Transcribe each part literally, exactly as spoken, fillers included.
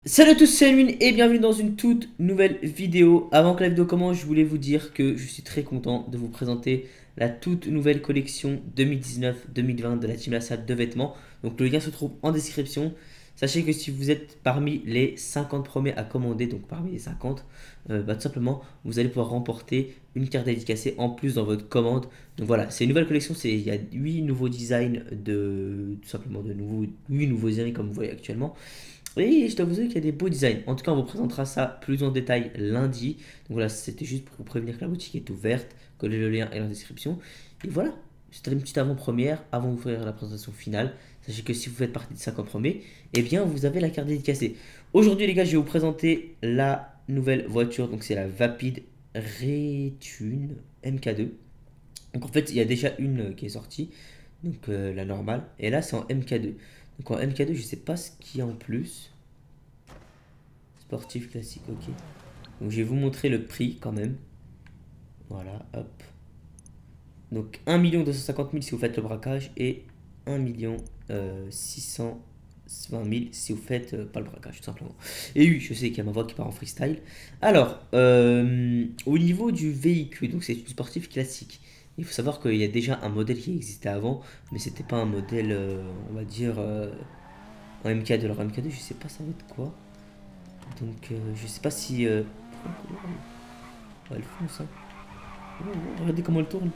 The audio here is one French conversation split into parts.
Salut à tous, c'est Elwin et bienvenue dans une toute nouvelle vidéo. Avant que la vidéo commence, je voulais vous dire que je suis très content de vous présenter la toute nouvelle collection deux mille dix-neuf deux mille vingt de la Team Lassade de vêtements. Donc le lien se trouve en description. Sachez que si vous êtes parmi les cinquante premiers à commander, donc parmi les cinquante, euh, bah, tout simplement, vous allez pouvoir remporter une carte dédicacée en plus dans votre commande. Donc voilà, c'est une nouvelle collection, c'est il y a huit nouveaux designs de tout simplement de nouveaux huit nouveaux designs comme vous voyez actuellement. Et je dois vous dire qu'il y a des beaux designs. En tout cas, on vous présentera ça plus en détail lundi. Donc voilà, c'était juste pour vous prévenir que la boutique est ouverte. Collez le lien dans la description. Et voilà, c'était une petite avant-première avant d'ouvrir la présentation finale. Sachez que si vous faites partie des cinquante premiers, eh bien vous avez la carte dédicacée. Aujourd'hui les gars, je vais vous présenter la nouvelle voiture. Donc c'est la Vapid Retune M K deux. Donc en fait, il y a déjà une qui est sortie. Donc euh, la normale. Et là, c'est en M K deux. Donc en M K deux, je sais pas ce qu'il y a en plus. Sportif classique, ok. Donc je vais vous montrer le prix quand même. Voilà, hop. Donc un million deux cent cinquante mille si vous faites le braquage et un million six cent vingt mille si vous faites euh, pas le braquage tout simplement. Et oui, je sais qu'il y a ma voix qui part en freestyle. Alors, euh, au niveau du véhicule, donc c'est une sportive classique. Il faut savoir qu'il y a déjà un modèle qui existait avant, mais c'était pas un modèle, euh, on va dire, euh, en M K deux. Alors M K deux, je sais pas ça va être quoi. Donc euh, je sais pas si... Euh... Ouais, elle fonce, hein. Oh, oh, regardez comment elle tourne.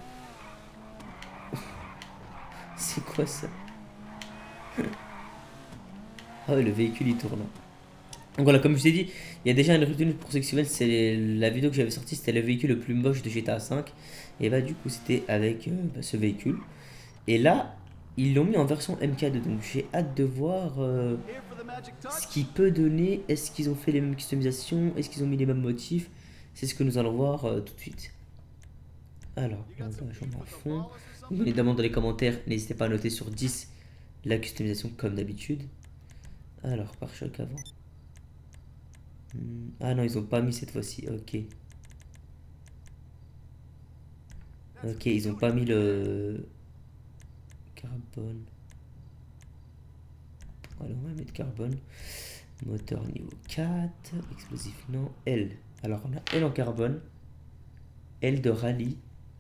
C'est quoi ça? Ah ouais, le véhicule il tourne. Donc voilà, comme je vous ai dit, il y a déjà une retenue pour ceux qui se souviennent, c'est la vidéo que j'avais sortie, c'était le véhicule le plus moche de G T A cinq. Et bah du coup c'était avec euh, bah, ce véhicule. Et là, ils l'ont mis en version M K deux, donc j'ai hâte de voir euh, ce qu'il peut donner. Est-ce qu'ils ont fait les mêmes customisations? Est-ce qu'ils ont mis les mêmes motifs? C'est ce que nous allons voir euh, tout de suite. Alors, là, j'en m'en fond. Donc, évidemment, dans les commentaires, n'hésitez pas à noter sur dix la customisation comme d'habitude. Alors, pare-choc avant. Hmm, ah non, ils ont pas mis cette fois-ci. Ok. Ok, ils ont pas mis le carbone. Alors, on va mettre carbone. Moteur niveau quatre. Explosif, non. L. Alors, on a L en carbone. L de rallye.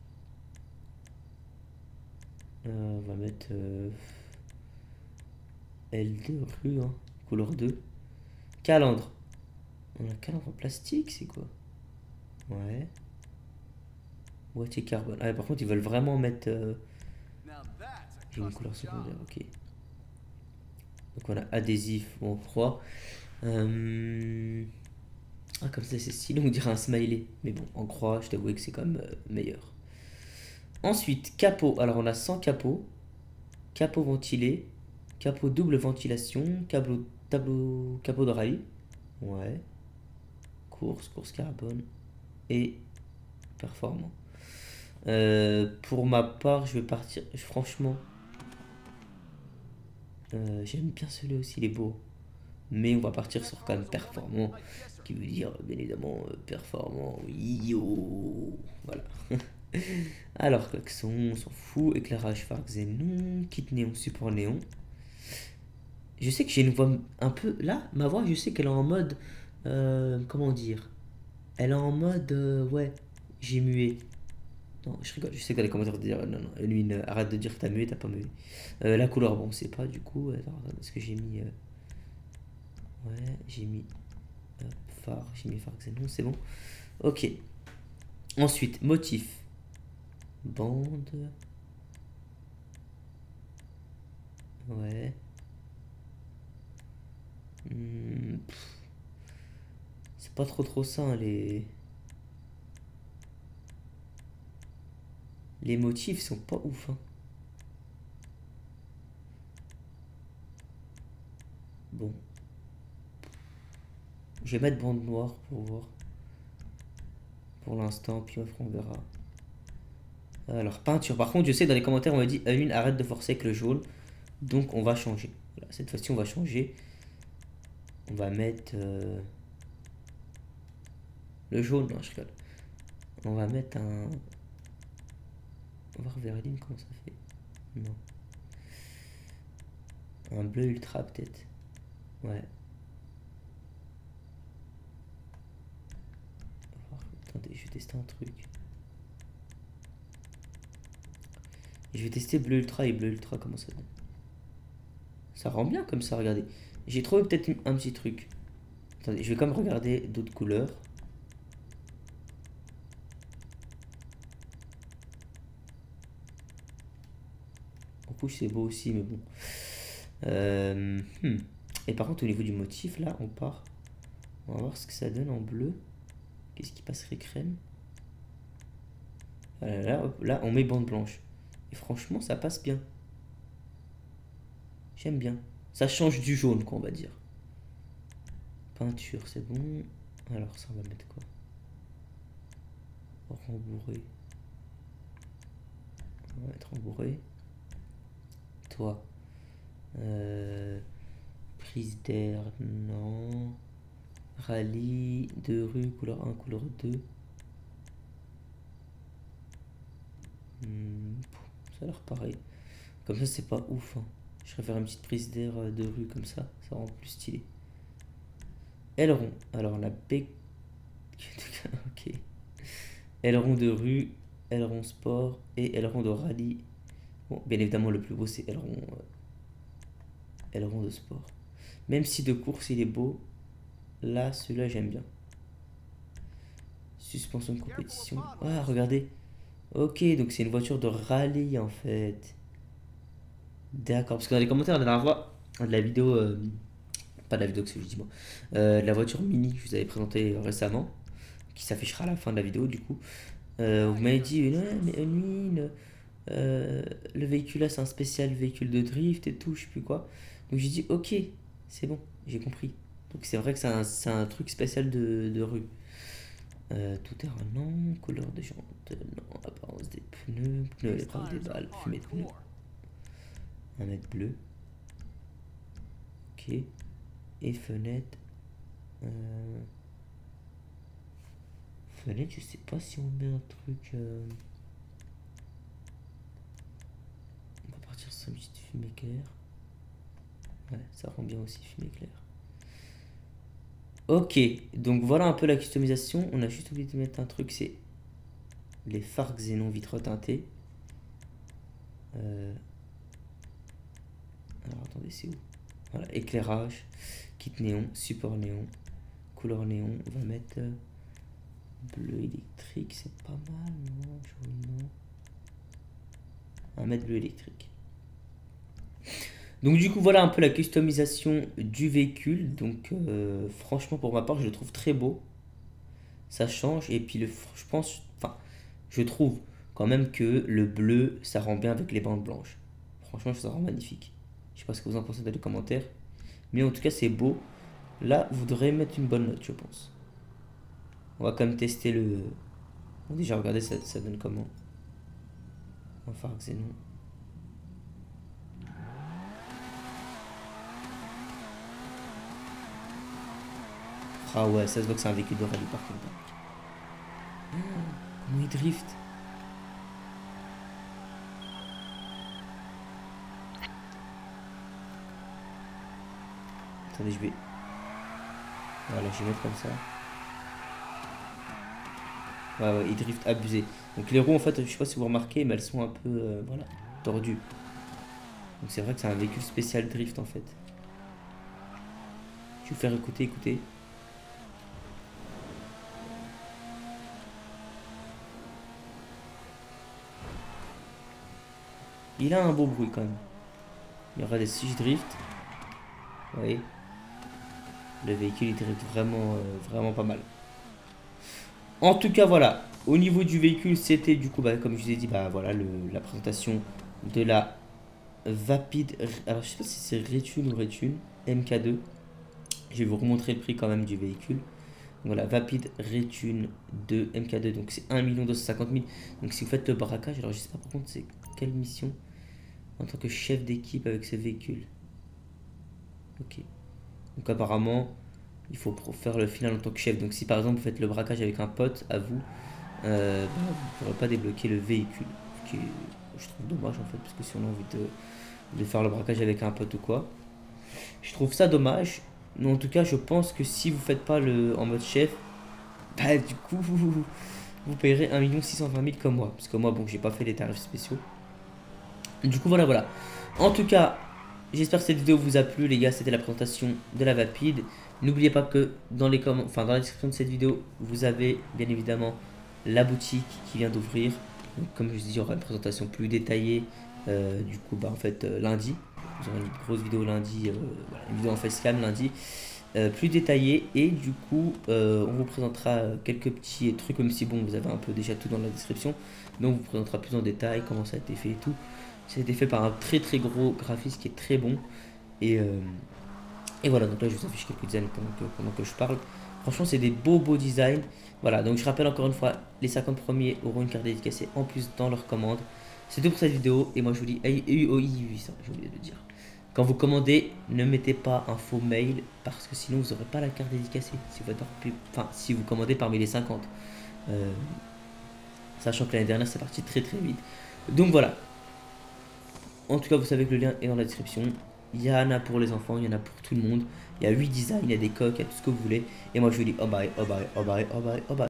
Euh, on va mettre euh, L de rue, hein, couleur deux. Calandre. On a un calandre en plastique, c'est quoi? Ouais. Boîtier carbone. Ah, par contre, ils veulent vraiment mettre euh, une couleur secondaire, ok. Donc on a adhésif ou en croix. Euh... Ah, comme ça, c'est stylé, on dirait un smiley. Mais bon, en croix, je t'avoue que c'est quand même euh, meilleur. Ensuite, capot. Alors, on a cent capots. Capot ventilé. Capot double ventilation. Cablo, tableau, capot de rallye. Ouais. Course, course carbone. Et performant. Euh, pour ma part, je vais partir. Franchement, euh, j'aime bien celui-là aussi, il est beau. Mais on va partir sur quand même performant. Qui veut dire, bien évidemment, euh, performant. Yo. Voilà. Alors, klaxon, on s'en fout. Éclairage phare xénon. Kit néon, support néon. Je sais que j'ai une voix un peu. Là, ma voix, je sais qu'elle est en mode. Euh, comment dire? Elle est en mode. Euh, ouais, j'ai mué. Non, je rigole, je sais que dans les commentaires, dire non, non, lui, ne- arrête de dire que t'as mué, t'as pas mué. Euh, la couleur, bon, c'est pas du coup. Attends, attends, est-ce que j'ai mis. euh, Ouais, j'ai mis. Hop, phare, j'ai mis phare xénon, c'est bon. Ok. Ensuite, motif. Bande. Ouais. Hmm, pff, c'est pas trop trop ça, hein, les. Les motifs sont pas ouf, hein. Bon. Je vais mettre bande noire pour voir. Pour l'instant, puis après on verra. Alors, peinture. Par contre, je sais, dans les commentaires, on m'a dit Alune, arrête de forcer avec le jaune. Donc, on va changer. Voilà, cette fois-ci, on va changer. On va mettre euh, le jaune. Non, je rigole. On va mettre un. On va voir Verline, comment ça fait. Non. Un bleu ultra, peut-être. Ouais. Attendez, je vais tester un truc. Et je vais tester bleu ultra et bleu ultra, comment ça donne. Ça rend bien comme ça, regardez. J'ai trouvé peut-être un petit truc. Attendez, je vais quand même regarder d'autres couleurs. En rouge c'est beau aussi, mais bon. Euh, hmm. Et par contre, au niveau du motif, là, on part. On va voir ce que ça donne en bleu. Qu'est-ce qui passerait crème? Là, là, hop, là, on met bande blanche. Et franchement, ça passe bien. J'aime bien. Ça change du jaune, quoi, on va dire. Peinture, c'est bon. Alors, ça, on va mettre quoi? Rembourré. On va mettre rembourré. Toi. Euh, prise d'air, non. Rallye, de rue, couleur un, couleur deux. Hmm, ça a l'air pareil. Comme ça, c'est pas ouf. Hein. Je préfère une petite prise d'air de rue comme ça. Ça rend plus stylé. Aileron. Alors, la bec. Ok. Aileron de rue, aileron sport et aileron de rallye. Bon, bien évidemment, le plus beau, c'est aileron, euh, aileron de sport. Même si de course, il est beau. Là, celui-là, j'aime bien. Suspension de compétition. Ah, regardez. Ok, donc c'est une voiture de rallye, en fait. D'accord, parce que dans les commentaires de la fois, de la vidéo, euh, pas de la vidéo que c'est, je dis moi, euh, de la voiture mini que je vous avais présentée récemment, qui s'affichera à la fin de la vidéo, du coup. Euh, vous m'avez dit, non, mais Unwin, euh, le véhicule là, c'est un spécial véhicule de drift et tout, je sais plus quoi. Donc j'ai dit, ok, c'est bon, j'ai compris. Donc c'est vrai que c'est un, un truc spécial de, de rue. Euh, tout terrain, non. Couleur des jantes, non. Apparence des pneus, pneus, l'épreuve des balles, fumée de pneus. Un mètre bleu. Ok. Et fenêtre. Euh... Fenêtre, je sais pas si on met un truc. Euh... On va partir sur une petite fumée claire. Ouais, ça rend bien aussi fumée claire. Ok, donc voilà un peu la customisation. On a juste oublié de mettre un truc, c'est les phares xénon vitre teintée. Euh... Alors attendez, c'est où? Voilà, éclairage, kit néon, support néon, couleur néon. On va mettre euh, bleu électrique, c'est pas mal, non? Jaune, non. On va mettre bleu électrique. Donc du coup voilà un peu la customisation du véhicule. Donc euh, franchement pour ma part je le trouve très beau. Ça change et puis le, je pense, enfin je trouve quand même que le bleu ça rend bien avec les bandes blanches. Franchement ça rend magnifique. Je sais pas ce que vous en pensez dans les commentaires. Mais en tout cas c'est beau. Là vous devrez mettre une bonne note je pense. On va quand même tester le... Bon déjà regardez ça, ça donne comment. Un phare xénon. Ah ouais, ça se voit que c'est un véhicule de rallye par contre. Oh, comment il drift. Attendez, je vais... Voilà, je vais mettre comme ça. Ouais, ouais, il drift abusé. Donc les roues, en fait, je sais pas si vous remarquez, mais elles sont un peu, euh, voilà, tordues. Donc c'est vrai que c'est un véhicule spécial drift, en fait. Je vais vous faire écouter, écoutez. Il a un beau bruit quand même. Il y aura des si je drift. Vous voyez. Le véhicule il drift vraiment, euh, vraiment pas mal. En tout cas voilà. Au niveau du véhicule c'était du coup bah, comme je vous ai dit bah voilà le, la présentation de la Vapid. Alors je sais pas si c'est Retune ou Retune M K deux. Je vais vous remontrer le prix quand même du véhicule. Voilà, Vapid Retune deux M K deux, donc c'est un million deux cent cinquante mille. Donc si vous faites le braquage, alors je sais pas par contre c'est quelle mission en tant que chef d'équipe avec ce véhicule. Ok. Donc apparemment, il faut faire le final en tant que chef. Donc si par exemple vous faites le braquage avec un pote à vous, euh, bah, vous ne pourrez pas débloquer le véhicule. Ce qui est, je trouve dommage en fait, parce que si on a envie de, de faire le braquage avec un pote ou quoi. Je trouve ça dommage. Mais en tout cas, je pense que si vous faites pas le en mode chef, bah du coup, vous payerez un million six cent vingt mille comme moi. Parce que moi, bon, j'ai pas fait les tarifs spéciaux. Du coup, voilà, voilà. En tout cas, j'espère que cette vidéo vous a plu, les gars. C'était la présentation de la Vapid. N'oubliez pas que dans les commentaires, enfin dans la description de cette vidéo, vous avez bien évidemment la boutique qui vient d'ouvrir. Donc, comme je vous dis, il y aura une présentation plus détaillée. Euh, du coup, bah en fait, euh, lundi, vous aurez une grosse vidéo lundi, euh, voilà, une vidéo en facecam lundi, euh, plus détaillée. Et du coup, euh, on vous présentera quelques petits trucs, même si bon, vous avez un peu déjà tout dans la description. Donc, on vous présentera plus en détail comment ça a été fait et tout. Ça a été fait par un très très gros graphiste qui est très bon. Et, euh, et voilà, donc là je vous affiche quelques designs pendant que, pendant que je parle. Franchement, c'est des beaux beaux designs. Voilà, donc je rappelle encore une fois, les cinquante premiers auront une carte dédicacée en plus dans leur commande. C'est tout pour cette vidéo. Et moi je vous dis, j'ai oublié de le dire. Quand vous commandez, ne mettez pas un faux mail parce que sinon vous n'aurez pas la carte dédicacée. Si vous, enfin, si vous commandez parmi les cinquante. Euh, sachant que l'année dernière c'est parti très très vite. Donc voilà. En tout cas, vous savez que le lien est dans la description. Il y en a pour les enfants, il y en a pour tout le monde. Il y a huit designs, il y a des coques, il y a tout ce que vous voulez. Et moi, je vous dis, oh bye, oh bye, oh bye, oh bye, oh bye.